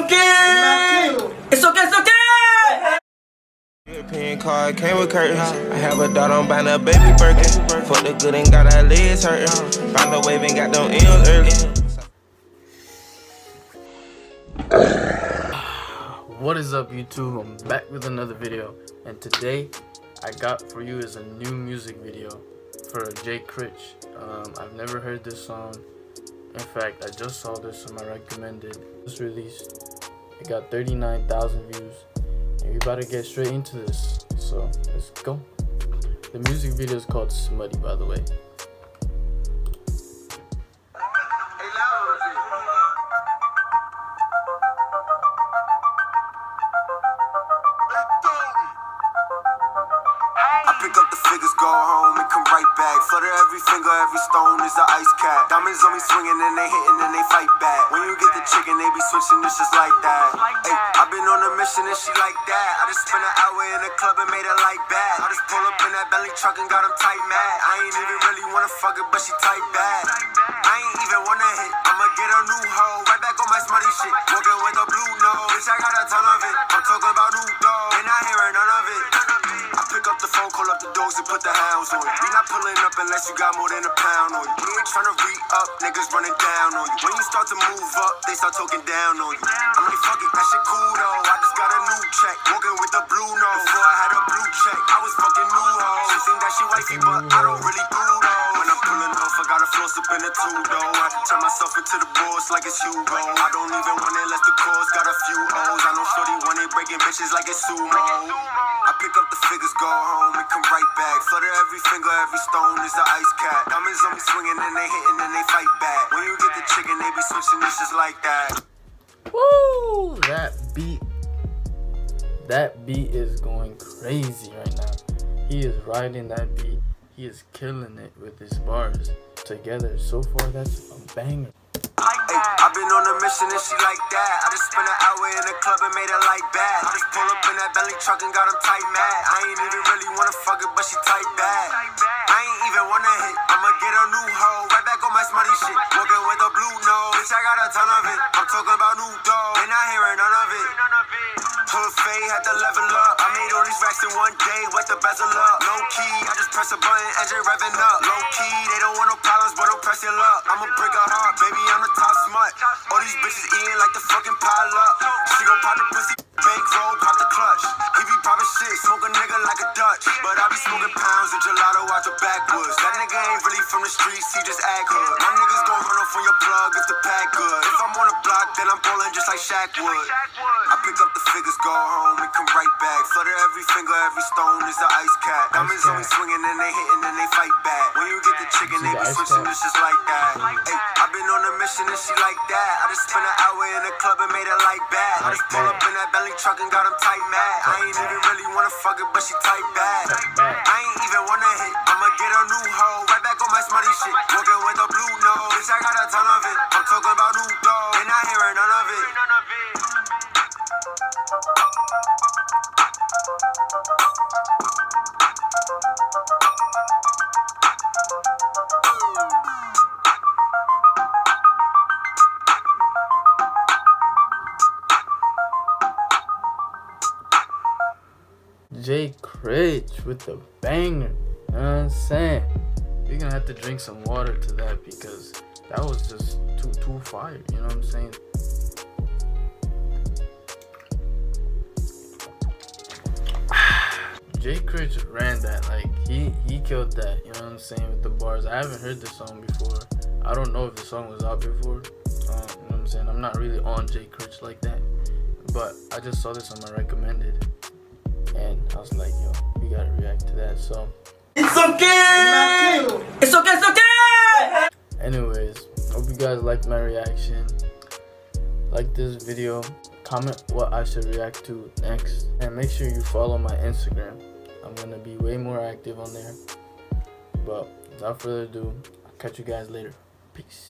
okay. It's okay. European car came with curtains. I have a daughter, I'm buying a baby Birkin. Fuck the good and got our legs hurting. Found a wave and got them M's early. What is up, YouTube? I'm back with another video, and today I got for you is a new music video for Critch. I've never heard this song. In fact, I just saw this on my recommended. It's released. It got 39,000 views, and we about to get straight into this. So let's go. The music video is called Smutty, by the way. Pick up the figures, go home and come right back. Flutter every finger, every stone is an ice cap. Diamonds on me swinging and they hitting and they fight back. When you get the chicken, they be switching, it's just like that. Hey, I've been on a mission and she like that. I just spent an hour in the club and made her like that. I just pull up in that Bentley truck and got them tight mad. I ain't even really wanna fuck her, but she tight bad. I ain't even wanna hit, I'ma get a new hoe. Right back on my Smutty shit, walking with a blue nose. Bitch, I got a ton of it, I'm talking about new dough. Ain't not hearing none of it. Pick up the phone, call up the dogs and put the hounds on you. We not pulling up unless you got more than a pound on you. We ain't tryna re-up, niggas running down on you. When you start to move up, they start talking down on you. I'm like, fuck it, that shit cool though. I just got a new check, walking with the blue nose. Before I had a blue check, I was fucking new hoe. She think that she wifey, but I don't really do though. When I'm pulling off, I got a floss up in the two though. I turn myself into the boss like it's Hugo. I don't even want it unless the cause got a few O's. I know shorty want it breaking bitches like it's sumo. I pick up the figures, go home and come right back. Flutter every finger, every stone is an ice cap. Diamonds on me swinging and they hitting and they fight back. When you get the chicken, they be switching, it's just like that. Woo! That beat is going crazy right now. He is riding that beat. He is killing it with his bars together. So far, that's a banger. Hey, I've been on a mission and she like that. I just spent an hour in the club and made her like that. I just pull up in that Bentley truck and got them tight mad. I ain't even really wanna fuck her, but she tight bad. I ain't even wanna hit, I'ma get a new hoe. Right back on my Smutty shit, walking with a blue nose. Bitch, I got a ton of it, I'm talking about new dough. Ain't not hearing none of it. Hood fade, had to level up. I made all these racks in one day, wet the bezel up. Low key, I just press a button, engine revving up. Low key, they don't want no problems, but don't press your luck. I'ma break her heart, baby, I'm the top smut. All these bitches eating like the fucking pile up. She gon' pop the pussy, bankroll, pop the clutch. He be poppin' shit, smoke a nigga like a Dutch. But I be smoking pounds of gelato out the backwoods. That nigga ain't really from the streets, he just act hood. My niggas gon' run off on your plug if the pack good. If I'm on the block, then I'm ballin' just like Shaq would. I pick up the figures, go home and come right back. Flutter every finger, every stone is an ice cap. Diamonds on me swinging and they hitting and they fight back. When you get the chicken, they be switching, it's just like that. Hey, I've been on a mission and she like that. I just spent an hour in the club and made her like that. I just pull up in that Bentley truck and got them tight mad. I ain't even really wanna fuck her, but she tight bad. I ain't even wanna hit, I'ma get a new hoe. Right back on my Smutty shit, walking with a blue nose. Bitch, I got a ton of it, I'm talking about new dough. Ain't not hearing none of it. Critch with the banger. You know what I'm saying? We're gonna have to drink some water to that because that was just too fire. You know what I'm saying? Critch ran that, like he killed that. You know what I'm saying, with the bars. I haven't heard this song before. I don't know if the song was out before. You know what I'm saying? I'm not really on Critch like that, but I just saw this on my recommended. And I was like, yo, we gotta react to that. So It's okay. Anyways, hope you guys liked my reaction. Like this video, comment what I should react to next, and make sure you follow my Instagram. I'm gonna be way more active on there. But without further ado, I'll catch you guys later. Peace.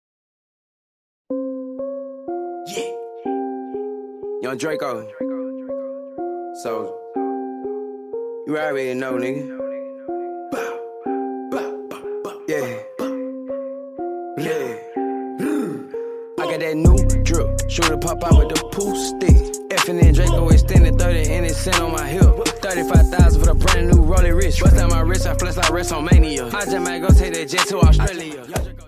Yeah. Young Draco. So you already know, nigga. Yeah. I got that new Drip, shooter pop out with the pool stick. Effin' and Draco extended 30 and it's sent on my hip. 35,000 for the brand new rolling wrist. Bust out my wrist, I flex like WrestleMania. I just might go take that jet to Australia.